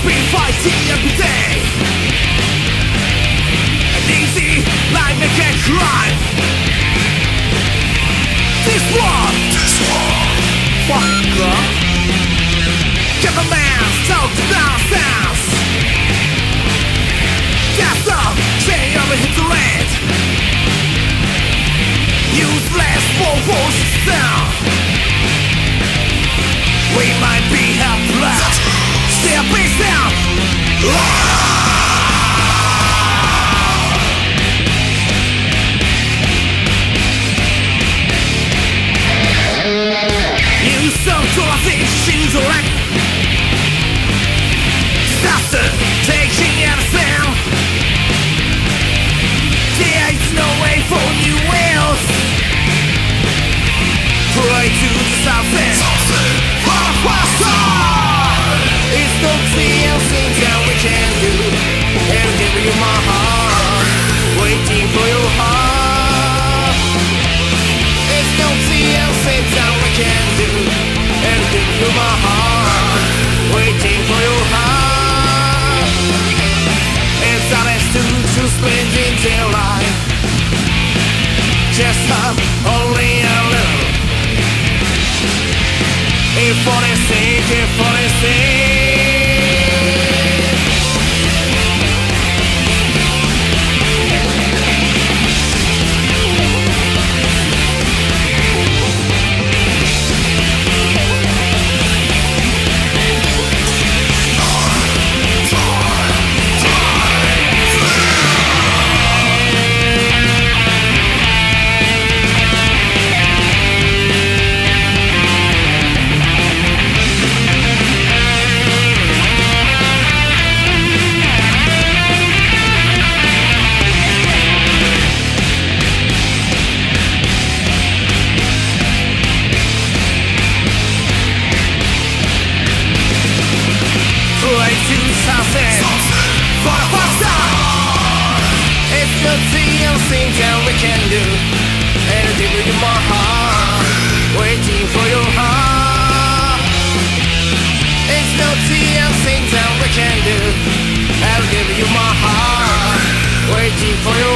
been fighting every day. An easy life make a crime. This one, fucker. Cameraman's talk to nonsense. That's up, say I'm a hit to land. Useless for sound. We might be helpless. Still face down. You some to I think she's alright. Disaster taking out a sound. There is no way for new wheels. Pray to the south. It's no things that we can do. And give you my heart, waiting for your heart. It's no things that we can do. And give you my heart, waiting for your heart. It's honest to spend in their life. Just only a little. If for the sake, if for the sake. Things that we can do, and I'll give you my heart, waiting for your heart. It's no things that we can do, I'll give you my heart, waiting for your